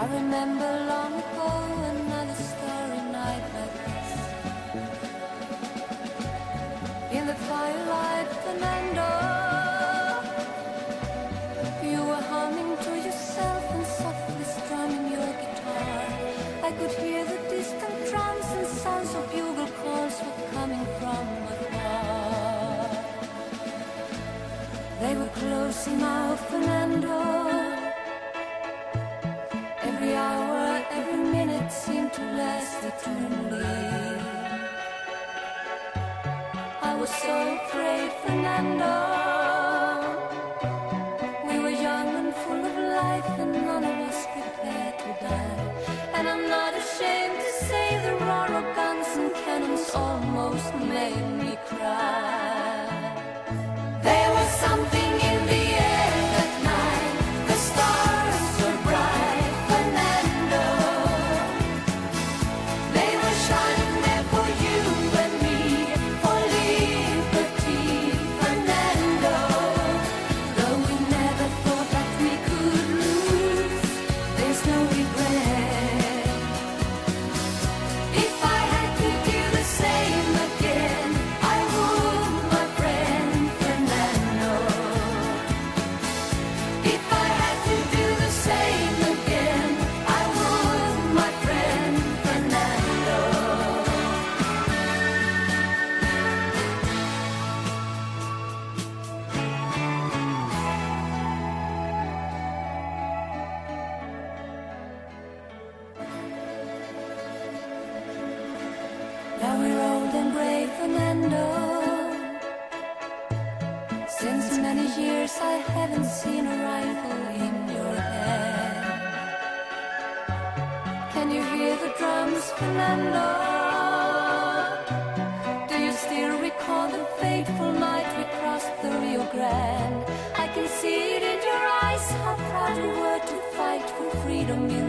remember long ago another starry night like this. In the firelight, Fernando, you were humming to yourself and softly strumming your guitar. I could hear the distant drums and sounds of bugle calls were coming from afar. They were closing now, Fernando. Every hour, every minute seemed to last eternally. I was so afraid, Fernando. We were young and full of life, and none of us prepared to die. And I'm not ashamed to say the roar of guns and cannons almost made me cry. There was something in the air that night. The stars were bright, Fernando. They were shining there for you and me, for liberty, Fernando. Though we never thought that we could lose, there's no regret. If I had to do the same again, I would, my friend Fernando. If I had to do the same again, I would, my friend Fernando. Now we're old and gray, Fernando. Since many years I haven't seen a rifle in your hand. Can you hear the drums, Fernando? Do you still recall the fateful night we crossed the Rio Grande? I can see it in your eyes, how proud you were to fight for freedom in